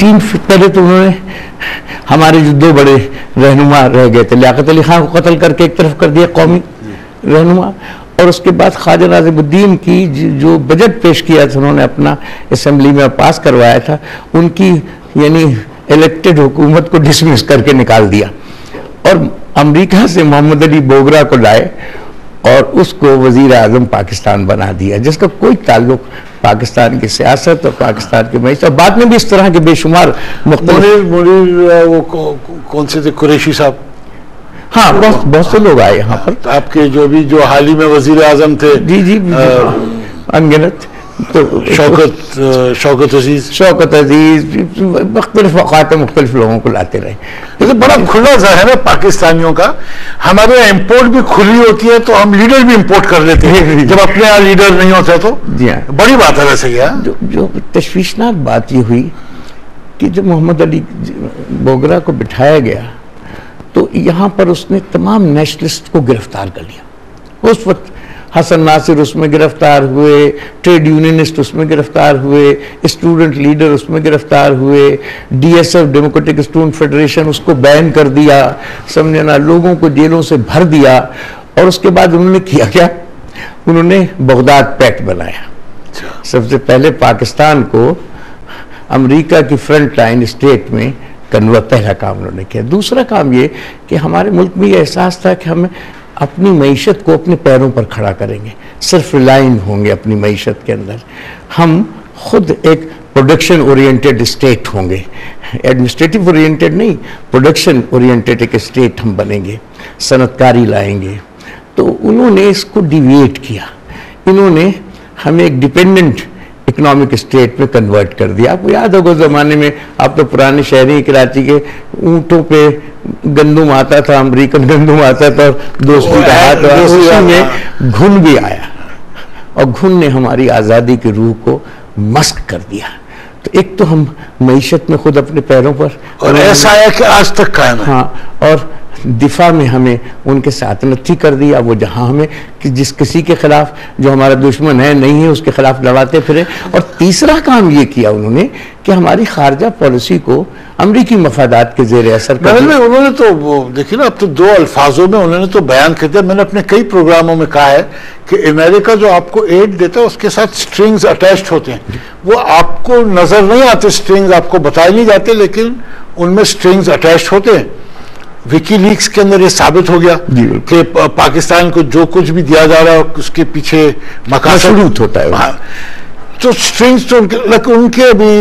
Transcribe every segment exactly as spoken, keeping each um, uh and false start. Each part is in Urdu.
ایٹین پہلے تو انہوں نے ہمارے جو دو بڑے رہنما رہ گئے تھے، لیاقت علی خان کو قتل کر کے ایک طرف کر دیا قومی رہنما، اور اس کے بعد خواجہ ناظم الدین کی جو بجٹ پیش کیا تھا انہوں نے اپنا اسمبلی میں پاس کروایا تھا، ان کی یعنی الیکٹڈ حکومت کو ڈسمس کر کے نکال دیا، اور امریکہ سے محمد علی بوگرا کو لائے اور اس کو وزیر اعظم پاکستان بنا دیا، جس کا کوئی تعلق پاکستان کی سیاست اور پاکستان کی معیشت، اور بعد میں بھی اس طرح کے بے شمار مختلف منیر وہ کون سے تھے، قریشی صاحب، ہاں بہت بہت سے لوگ آئے یہاں پر، آپ کے جو بھی جو حال ہی میں وزیر اعظم تھے، جی جی انگنت، تو شوکت شوکت عزیز شوکت عزیز مختلف اوقات مختلف لوگوں کو لاتے رہے. لیکن بڑا کھلا ظاہر ہے پاکستانیوں کا، ہمارے امپورٹ بھی کھلی ہوتی ہے تو ہم لیڈر بھی امپورٹ کر لیتے ہیں جب اپنے یہاں لیڈر نہیں ہوتا تو. جی ہاں، بڑی بات ہے ویسے یہ. جو جو تشویشناک بات یہ ہوئی کہ جب محمد علی بوگرا کو بٹھایا گیا تو یہاں پر اس نے تمام نیشنلسٹ کو گرفتار کر لیا. اس وقت حسن ناصر اس میں گرفتار ہوئے، ٹریڈ یونینسٹ اس میں گرفتار ہوئے، اسٹوڈنٹ لیڈر اس میں گرفتار ہوئے، D S F democratic student federation اس کو بین کر دیا، سمجھنا لوگوں کو جیلوں سے بھر دیا. اور اس کے بعد انہوں نے کیا کیا، انہوں نے بغداد پیکٹ بنایا. سب سے پہلے پاکستان کو امریکہ کی فرنٹ لائن اسٹیٹ میں کنورٹ، پہلا کام انہوں نے کیا. دوسرا کام یہ کہ ہمارے ملک میں یہ احساس تھا کہ ہمیں اپنی معیشت کو اپنے پیروں پر کھڑا کریں گے، صرف ریلائن ہوں گے اپنی معیشت کے اندر، ہم خود ایک پروڈکشن اورینٹڈ اسٹیٹ ہوں گے، ایڈمنسٹریٹو اورینٹڈ نہیں، پروڈکشن اورینٹڈ ایک اسٹیٹ ہم بنیں گے، صنعت کاری لائیں گے. تو انہوں نے اس کو ڈیویٹ کیا، انہوں نے ہمیں ایک ڈیپینڈنٹ اکنامک اسٹیٹ میں کنورٹ کر دیا. آپ کو یاد ہوگا زمانے میں، آپ تو پرانے شہری کراچی کے، اونٹوں پہ گندم آتا تھا، امریکن گندم آتا تھا، دوستی کا ہاتھ، اسی میں گھن بھی آیا، اور گھن نے ہماری آزادی کی روح کو مسک کر دیا. تو ایک تو ہم معیشت میں خود اپنے پیروں پر، اور ایسا ہے کہ آج تک قائم ہے. ہاں، اور دفاع میں ہمیں ان کے ساتھ نتھی کر دیا. وہ جہاں ہمیں جس کسی کے خلاف جو ہمارا دشمن ہے نہیں ہے اس کے خلاف لڑاتے پھرے. اور تیسرا کام یہ کیا انہوں نے کہ ہماری خارجہ پالیسی کو امریکی مفادات کے زیر اثر کر دیا. انہوں نے تو دیکھیے نا، اب تو دو الفاظوں میں انہوں نے تو بیان کر دیا. میں نے اپنے کئی پروگراموں میں کہا ہے کہ امریکہ جو آپ کو ایڈ دیتا ہے اس کے ساتھ سٹرنگز اٹیچڈ ہوتے ہیں، وہ آپ کو نظر نہیں آتے، سٹرنگز آپ کو بتائے نہیں جاتے، لیکن ان میں سٹرنگز اٹیچڈ ہوتے ہیں. وکی لیکس کے اندر یہ ثابت ہو گیا کہ پاکستان کو جو کچھ بھی دیا جا رہا ہے اس کے پیچھے مقاصد ہوتا ہے. تو سٹرنگز تو ان کے بھی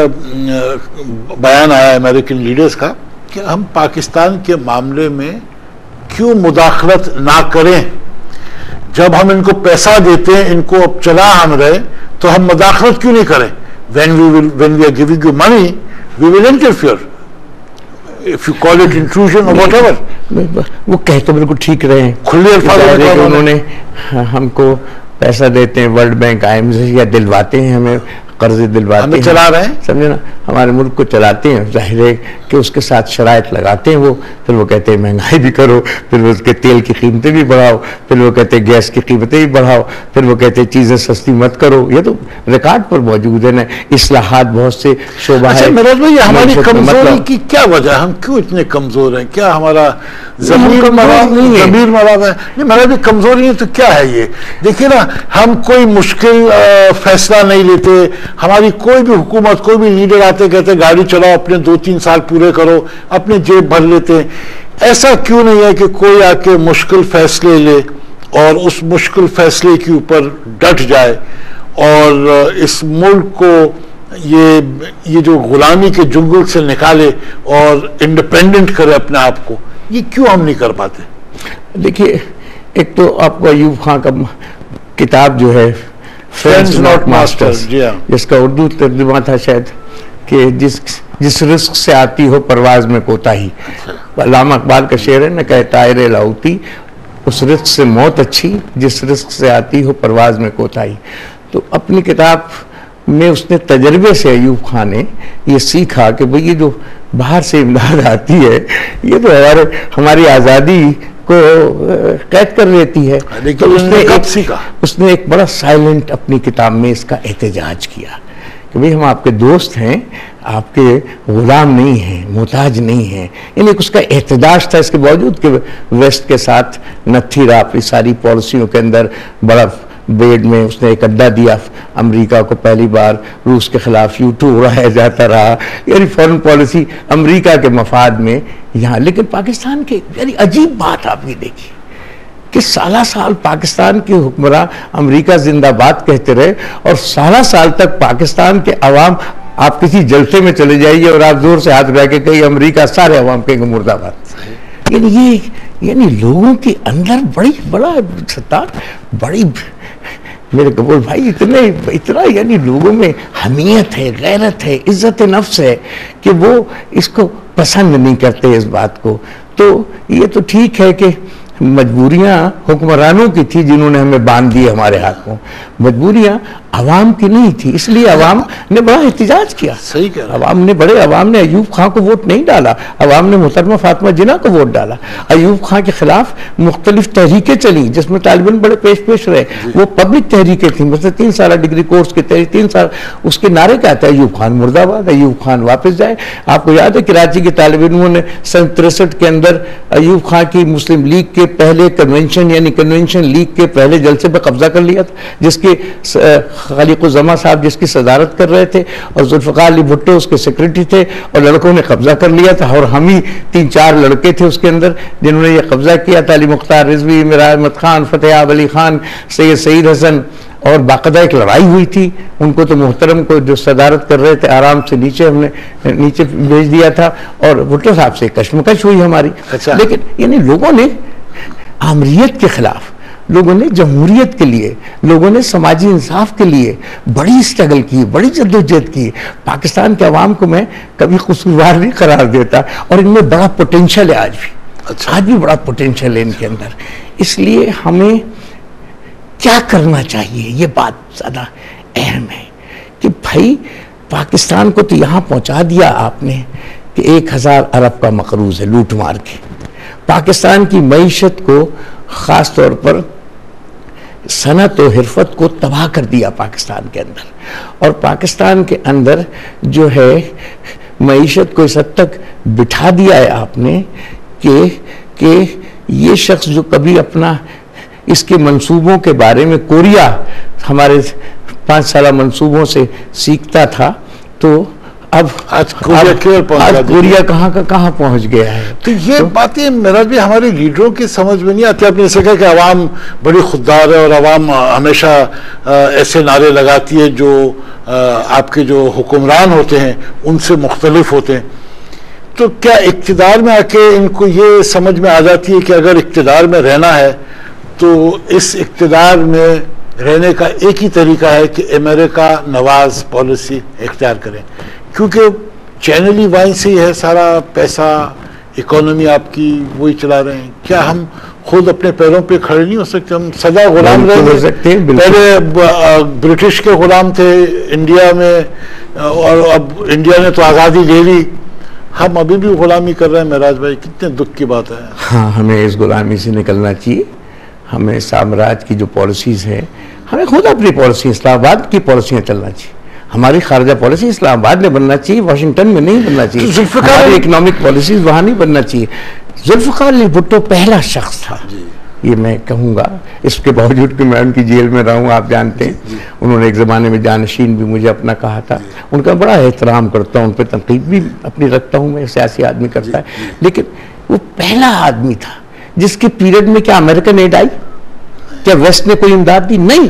بیان آیا امریکن لیڈرز کا کہ ہم پاکستان کے معاملے میں کیوں مداخلت نہ کریں، جب ہم ان کو پیسہ دیتے ہیں، ان کو اب چلا ہم رہے، تو ہم مداخلت کیوں نہیں کریں. when we will when we are giving you money we will interfere, if you call it intrusion or whatever. وہ کہہ تو بالکل ٹھیک رہے ہیں، کھلے الفاظ میں انہوں نے ہم کو پیسہ دیتے ہیں، ورلڈ بینک آئی ایم سے، یا دلواتے ہیں ہمیں، قرض دلواتے ہیں، چلا رہے ہیں، سمجھے نا، ہمارے ملک کو چلاتے ہیں. ظاہر ہے کہ اس کے ساتھ شرائط لگاتے ہیں وہ، پھر وہ کہتے ہیں مہنگائی بھی کرو، پھر اس کے تیل کی قیمتیں بھی بڑھاؤ، پھر وہ کہتے ہیں گیس کی قیمتیں بھی بڑھاؤ، پھر وہ کہتے ہیں چیزیں سستی مت کرو. یہ تو ریکارڈ پر موجود ہے نا. اصلاحات بہت سے شعبہ ہے. مراج بھائی، ہماری کمزوری کی کیا وجہ ہے؟ ہم کیوں اتنے کمزور ہیں؟ کیا ہمارا ضمیر مراد ہے؟ نہیں مراج بھائی، کمزوری ہے تو کیا ہے یہ؟ دیکھیے نا، ہم کوئی مشکل فیصلہ نہیں لیتے. ہماری کوئی بھی حکومت، کوئی بھی لیڈر آتے کہتے گاڑی چلاؤ، اپنے دو تین سال پورے کرو، اپنے جیب بھر لیتے ہیں. ایسا کیوں نہیں ہے کہ کوئی آ کے مشکل فیصلے لے اور اس مشکل فیصلے کے اوپر ڈٹ جائے اور اس ملک کو یہ یہ جو غلامی کے جنگل سے نکالے اور انڈیپینڈنٹ کرے اپنے آپ کو؟ یہ کیوں ہم نہیں کر پاتے؟ دیکھیے، ایک تو آپ کو ایوب خان کا کتاب جو ہے فرینڈز ناٹ ماسٹرز، جس کا اردو ترجمہ تھا شاید کہ جس جس رزق سے آتی ہو پرواز میں کوتاہی. علامہ اقبال کا شعر ہے نا کہ طائر لاؤتی، اس رزق سے موت اچھی جس رزق سے آتی ہو پرواز میں کوتاہی. تو اپنی کتاب میں اس نے تجربے سے، ایوب خان نے یہ سیکھا کہ بھئی یہ جو باہر سے امداد آتی ہے یہ تو ہمارے ہماری آزادی کو قید کر لیتی ہے. تو اس نے ایک اس نے ایک بڑا سائلنٹ اپنی کتاب میں اس کا احتجاج کیا کہ بھئی ہم آپ کے دوست ہیں، آپ کے غلام نہیں ہیں، محتاج نہیں ہیں. یعنی اس کا احتجاج تھا، اس کے باوجود کہ ویسٹ کے ساتھ نتھی رہا اپنی ساری پالیسیوں کے اندر. بڑا بیڈ میں اس نے ایک اڈا دیا امریکہ کو، پہلی بار روس کے خلاف یو ٹو اڑایا جاتا رہا. یعنی فورن پالیسی امریکہ کے مفاد میں یہاں. لیکن پاکستان کے یعنی عجیب بات آپ یہ دیکھیے کہ سالہ سال پاکستان کے حکمراں امریکہ زندہ باد کہتے رہے، اور سالہ سال تک پاکستان کے عوام، آپ کسی جلسے میں چلے جائیے اور آپ زور سے ہاتھ اٹھا کے کہیں امریکہ، سارے عوام کہیں گے مرد آباد. یعنی یہ یعنی لوگوں کے اندر بڑی بڑا ستار بڑی میرے قبول بھائی اتنے اتنا یعنی لوگوں میں حمیت ہے، غیرت ہے، عزت نفس ہے کہ وہ اس کو پسند نہیں کرتے اس بات کو. تو یہ تو ٹھیک ہے کہ مجبوریاں حکمرانوں کی تھی جنہوں نے ہمیں باندھ دی ہمارے ہاتھوں، مجبوریاں عوام کی نہیں تھی. اس لیے عوام نے بڑا احتجاج کیا. صحیح کہہ رہا ہے. عوام نے بڑے عوام نے ایوب خان کو ووٹ نہیں ڈالا، عوام نے محترمہ فاطمہ جناح کو ووٹ ڈالا. ایوب خان کے خلاف مختلف تحریکیں چلی جس میں طالب علم بڑے پیش پیش رہے. وہ پبلک تحریکیں تھیں، مثلا تین سالہ ڈگری کورس کی تحریک، تین سال اس کے نعرے کیا تھا؟ ایوب خان مرد آباد، ایوب خان واپس جائے. آپ کو یاد ہے کراچی کے طالب علموں نے سن تریسٹھ کے اندر ایوب خان کی مسلم لیگ کے پہلے کنونشن یعنی کنونشن لیگ کے پہلے جلسے پہ قبضہ کر لیا تھا، جس کے خالق الزما صاحب جس کی صدارت کر رہے تھے، اور ذوالفقار علی بھٹو اس کے سیکرٹری تھے، اور لڑکوں نے قبضہ کر لیا تھا. اور ہم ہی تین چار لڑکے تھے اس کے اندر جنہوں نے یہ قبضہ کیا تھا. علی مختار رضوی، میرا احمد خان، فتح آب علی خان، سید سعید حسن. اور باقاعدہ ایک لڑائی ہوئی تھی. ان کو تو محترم کو جو صدارت کر رہے تھے آرام سے نیچے ہم نے نیچے بھیج دیا تھا، اور بھٹو صاحب سے کشمکش ہوئی ہماری. لیکن یعنی لوگوں نے آمریت کے خلاف، لوگوں نے جمہوریت کے لیے، لوگوں نے سماجی انصاف کے لیے بڑی سٹرگل کی، بڑی جدوجہد کی. پاکستان کے عوام کو میں کبھی قصوروار نہیں قرار دیتا، اور ان میں بڑا پوٹینشل ہے آج بھی. آج بھی بڑا پوٹینشل ہے ان کے اندر. اس لیے ہمیں کیا کرنا چاہیے، یہ بات زیادہ اہم ہے کہ بھائی پاکستان کو تو یہاں پہنچا دیا آپ نے کہ ایک ہزار ارب کا مقروض ہے لوٹ مار کے. پاکستان کی معیشت کو، خاص طور پر صنعت و حرفت کو تباہ کر دیا پاکستان کے اندر. اور پاکستان کے اندر جو ہے معیشت کو اس حد تک بٹھا دیا ہے آپ نے کہ کہ یہ شخص جو کبھی اپنا اس کے منصوبوں کے بارے میں کوریا ہمارے پانچ سالہ منصوبوں سے سیکھتا تھا، تو اب آج کوریا کہاں کا کہاں پہنچ گیا ہے. تو یہ باتیں میرا بھی ہمارے لیڈروں کی سمجھ میں نہیں آتی. آپ نے اسے کہا کہ عوام بڑی خوددار ہے اور عوام ہمیشہ ایسے نعرے لگاتی ہے جو آپ کے جو حکمران ہوتے ہیں ان سے مختلف ہوتے ہیں. تو کیا اقتدار میں آ کے ان کو یہ سمجھ میں آ جاتی ہے کہ اگر اقتدار میں رہنا ہے تو اس اقتدار میں رہنے کا ایک ہی طریقہ ہے کہ امریکہ نواز پالیسی اختیار کریں، کیونکہ چینلی وائن سے ہی ہے سارا پیسہ، اکانومی آپ کی وہی چلا رہے ہیں. کیا ہم خود اپنے پیروں پہ کھڑے نہیں ہو سکتے؟ ہم سدا غلام رہ گئے. پہلے برٹش کے غلام تھے انڈیا میں، اور اب انڈیا نے تو آزادی لے لی، ہم ابھی بھی غلامی کر رہے ہیں. معراج بھائی کتنے دکھ کی بات ہے. ہاں، ہمیں اس غلامی سے نکلنا چاہیے. ہمیں سامراج کی جو پالیسیز ہیں، ہمیں خود اپنی پالیسی اسلام آباد کی پالیسیاں چلنا چاہیے. ہماری خارجہ پالیسی اسلام آباد میں بننا چاہیے، واشنگٹن میں نہیں بننا چاہیے. ہماری اکنامک پالیسیز وہاں نہیں بننا چاہیے. ذوالفقار علی بھٹو پہلا شخص تھا، یہ میں کہوں گا، اس کے باوجود کہ میں ان کی جیل میں رہوں. آپ جانتے ہیں انہوں نے ایک زمانے میں جانشین بھی مجھے اپنا کہا تھا. ان کا بڑا احترام کرتا ہوں، ان پہ تنقید بھی اپنی رکھتا ہوں، میں سیاسی آدمی کرتا ہے. لیکن وہ پہلا آدمی تھا جس کے پیریڈ میں کیا امریکن ایڈ آئی؟ کیا ویسٹ نے کوئی امداد دی؟ نہیں.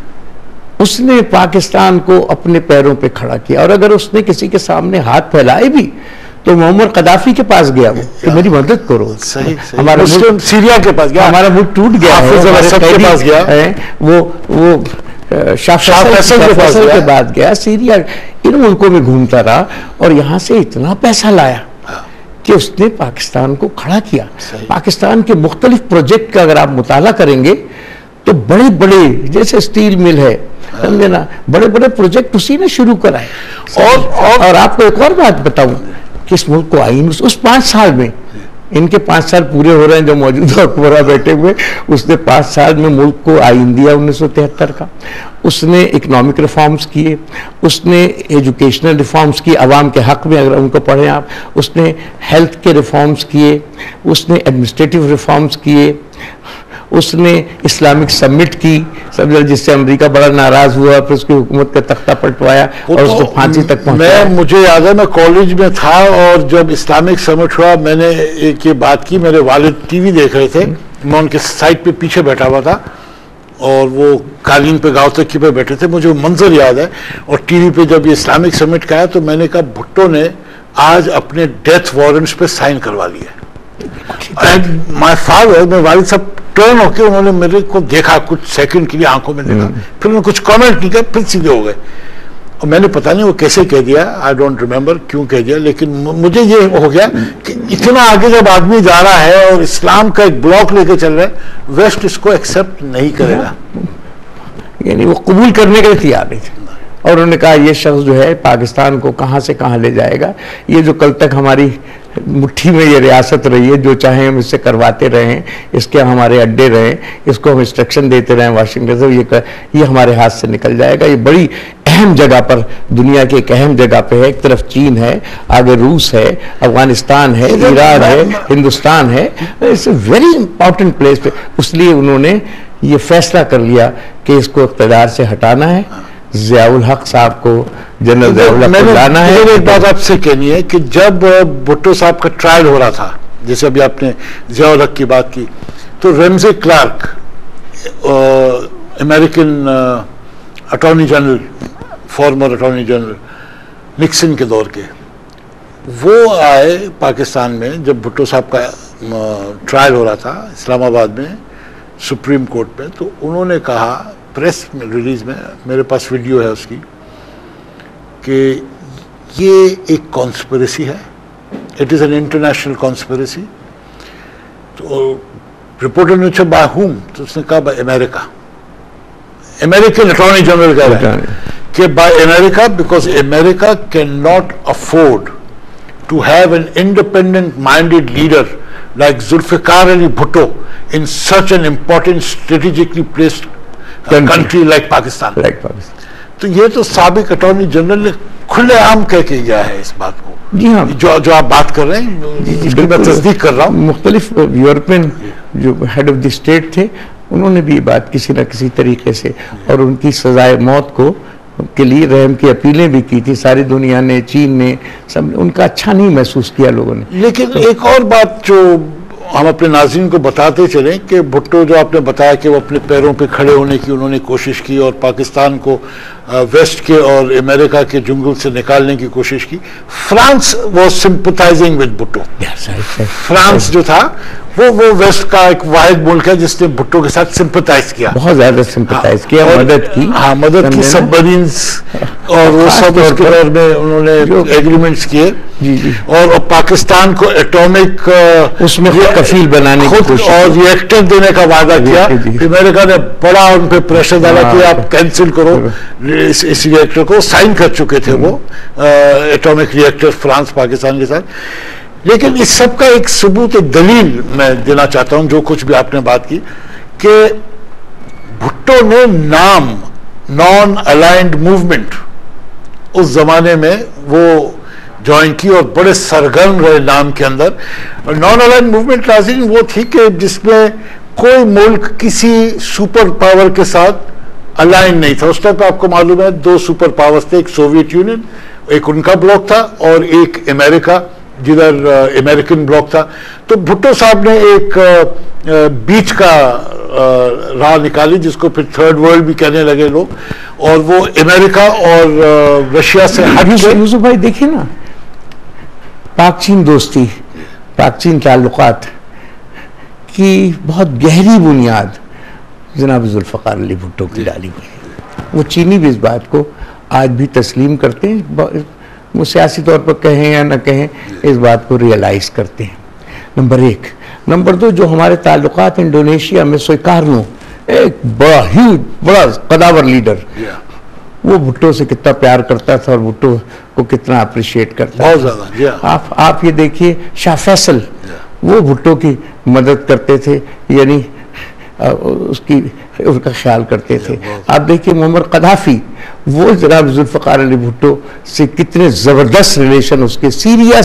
اس نے پاکستان کو اپنے پیروں پہ کھڑا کیا. اور اگر اس نے کسی کے سامنے ہاتھ پھیلائے بھی تو معمر قذافی کے پاس گیا وہ کہ میری مدد کرو. ہمارا ملک سیریا کے پاس گیا، ہمارا ملک ٹوٹ گیا ہے. وہ وہ شاہ فیصل کے بعد گیا سیریا، ان ملکوں میں گھومتا رہا اور یہاں سے اتنا پیسہ لایا کہ اس نے پاکستان کو کھڑا کیا. پاکستان کے مختلف پروجیکٹ کا اگر آپ مطالعہ کریں گے تو بڑے بڑے جیسے سٹیل مل ہے، سمجھے نا، بڑے بڑے پروجیکٹ اسی نے شروع کرائے. اور اور آپ کو ایک اور بات بتاؤں کہ اس ملک کو آئین اس پانچ سال میں ان کے پانچ سال پورے ہو رہے ہیں جو موجودہ حکمراں بیٹھے ہوئے. اس نے پانچ سال میں ملک کو آئین دیا انیس سو تہتر کا. اس نے اکنامک ریفارمز کیے, اس نے ایجوکیشنل ریفارمز کی عوام کے حق میں, اگر ان کو پڑھیں آپ, اس نے ہیلتھ کے ریفارمز کیے, اس نے ایڈمنسٹریٹو ریفارمز کیے, اس نے اسلامک سمٹ کی جس سے امریکہ بڑا ناراض ہوا, پھر اس کی حکومت کا تختہ پلٹوایا اور اس کو پھانسی تک پہنچایا. میں مجھے یاد ہے میں کالج میں تھا اور جب اسلامک سمٹ ہوا میں نے ایک یہ بات کی, میرے والد ٹی وی دیکھ رہے تھے, میں ان کے سائٹ پہ پیچھے بیٹھا ہوا تھا اور وہ قالین پہ گاؤں تکی پہ بیٹھے تھے. مجھے منظر یاد ہے. اور ٹی وی پہ جب یہ اسلامک سمٹ کا آیا تو میں نے کہا بھٹو نے آج اپنے ڈیتھ وارنٹس پہ سائن کروا لیے. مائی فادر, میرے والد صاحب ٹرن ہو کے انہوں نے میرے کو دیکھا کچھ سیکنڈ کے لیے آنکھوں میں دیکھا, پھر انہوں نے کچھ کامنٹ نہیں کیا, پھر سیدھے ہو گئے. اور میں نے پتہ نہیں وہ کیسے کہہ دیا, آئی ڈونٹ ریمبر کیوں کہہ دیا, لیکن مجھے یہ ہو گیا کہ اتنا آگے جب آدمی جا رہا ہے اور اسلام کا ایک بلاک لے کے چل رہا ہے, ویسٹ اس کو ایکسیپٹ نہیں کرے گا. یعنی وہ قبول کرنے کے لیے تیار نہیں تھے اور انہوں نے کہا یہ شخص جو ہے پاکستان کو کہاں سے کہاں لے جائے گا. یہ جو کل تک ہماری مٹھی میں یہ ریاست رہی ہے, جو چاہیں ہم اس سے کرواتے رہیں, اس کے ہمارے اڈے رہیں, اس کو ہم انسٹرکشن دیتے رہیں واشنگٹن سے, یہ یہ ہمارے ہاتھ سے نکل جائے گا. یہ بڑی اہم جگہ پر, دنیا کی ایک اہم جگہ پہ ہے. ایک طرف چین ہے, آگے روس ہے, افغانستان ہے, ایران ہے, ہندوستان ہے. It's a very important place پہ. اس لیے انہوں نے یہ فیصلہ کر لیا کہ اس کو اقتدار سے ہٹانا ہے, ضیاء الحق صاحب کو, جنرل ضیاء الحق کو لانا ہے. ایک بات آپ سے کہنی ہے کہ جب بھٹو صاحب کا ٹرائل ہو رہا تھا, جیسے ابھی آپ نے ضیاء الحق کی بات کی, تو Ramsey Clark American attorney general, former attorney general Nixon کے دور کے, وہ آئے پاکستان میں جب بھٹو صاحب کا ٹرائل ہو رہا تھا اسلام آباد میں سپریم کورٹ میں. تو انہوں نے کہا پریس میں ریلیز میں, میرے پاس ویڈیو ہے اس کی, کہ یہ ایک کانسپریسی ہے, it is an international conspiracy. تو رپورٹر نے پوچھا بائی ہوم, تو اس نے کہا by America. American attorney general کہہ رہے ہیں کہ by America, because America can not afford to have an independent minded leader like Zulfikar Ali Bhutto in such an important strategically placed uh, country like Pakistan. Like Pakistan. تو یہ تو سابق اٹارنی جنرل نے کھلے عام کہہ کے گیا ہے اس بات کو. جی ہاں, جو جو آپ بات کر رہے ہیں اس کی میں تصدیق کر رہا ہوں. مختلف یورپین جو ہیڈ آف دی اسٹیٹ تھے انہوں نے بھی بات کسی نہ کسی طریقے سے, اور ان کی سزائے موت کو کے لیے رحم کی اپیلیں بھی کی تھی. ساری دنیا نے, چین نے, سب ان کا اچھا نہیں محسوس کیا لوگوں نے. لیکن ایک اور بات جو ہم اپنے ناظرین کو بتاتے چلیں کہ بھٹو جو آپ نے بتایا کہ وہ اپنے پیروں پہ کھڑے ہونے کی انہوں نے کوشش کی اور پاکستان کو ویسٹ کے اور امریکہ کے جنگل سے نکالنے کی کوشش کی. France was sympathising with Bhutto. France جو تھا وہ وہ ویسٹ کا ایک واحد ملک ہے جس نے بھٹو کے ساتھ سمپتھائز کیا, بہت زیادہ سمپتھائز کیا, مدد کی. ہاں, مدد کی, سب مرینز اور وہ سب اس کے دور میں انہوں نے ایگریمنٹس کیے. جی جی, اور پاکستان کو ایٹامک اس میں کفیل بنانے کی کوشش اور ریئیکٹر دینے کا وعدہ کیا. امریکہ نے بڑا ان پہ پریشر ڈالا کہ آپ کینسل کرو اس اس ریئیکٹر کو. سائن کر چکے تھے وہ ایٹامک ریئیکٹر فرانس پاکستان کے ساتھ. لیکن اس سب کا ایک ثبوت, ایک دلیل میں دینا چاہتا ہوں, جو کچھ بھی آپ نے بات کی, کہ بھٹو نے نام نان الائنڈ موومنٹ اس زمانے میں وہ جوائن کی اور بڑے سرگرم رہے نام کے اندر. نان الائنڈ موومنٹ ناظرین وہ تھی کہ جس میں کوئی ملک کسی سپر پاور کے ساتھ الائن نہیں تھا. اس ٹائم پہ آپ کو معلوم ہے دو سپر پاورز تھے, ایک سوویت یونین, ایک ان کا بلاک تھا, اور ایک امریکہ جدھر امریکن بلاک تھا. تو بھٹو صاحب نے ایک بیچ کا راہ نکالی جس کو پھر تھرڈ ورلڈ بھی کہنے لگے لوگ, اور وہ امریکہ اور رشیا سے ہٹ کے. یوسف بھائی دیکھیں نا, پاک چین دوستی, پاک چین تعلقات کی بہت گہری بنیاد جناب ذوالفقار علی بھٹو کی ڈالی ہوئی. وہ چینی بھی اس بات کو آج بھی تسلیم کرتے ہیں, وہ سیاسی طور پر کہیں یا نہ کہیں اس بات کو ریئلائز کرتے ہیں. نمبر ایک. نمبر دو, جو ہمارے تعلقات انڈونیشیا میں سویکارنو, ایک بڑا ہیوج بڑا قداور لیڈر, وہ بھٹو سے کتنا پیار کرتا تھا اور بھٹو کو کتنا اپریشیٹ کرتا بہت زیادہ. آپ آپ یہ دیکھیے شاہ فیصل, وہ بھٹو کی مدد کرتے تھے، یعنی اس کی اس کا خیال کرتے تھے. آپ دیکھیے معمر قذافی، وہ جناب ذوالفقار علی بھٹو سے کتنے زبردست ریلیشن اس کے. سیریا